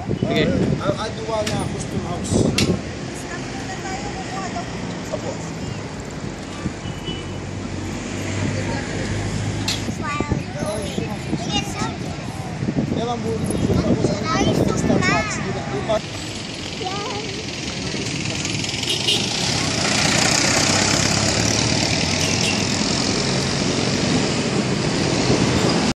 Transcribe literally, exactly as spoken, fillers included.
Sige. Uh, Aduwa na custom house. Opo. Yan ang buong dito. Tapos ang custom house. Di ba?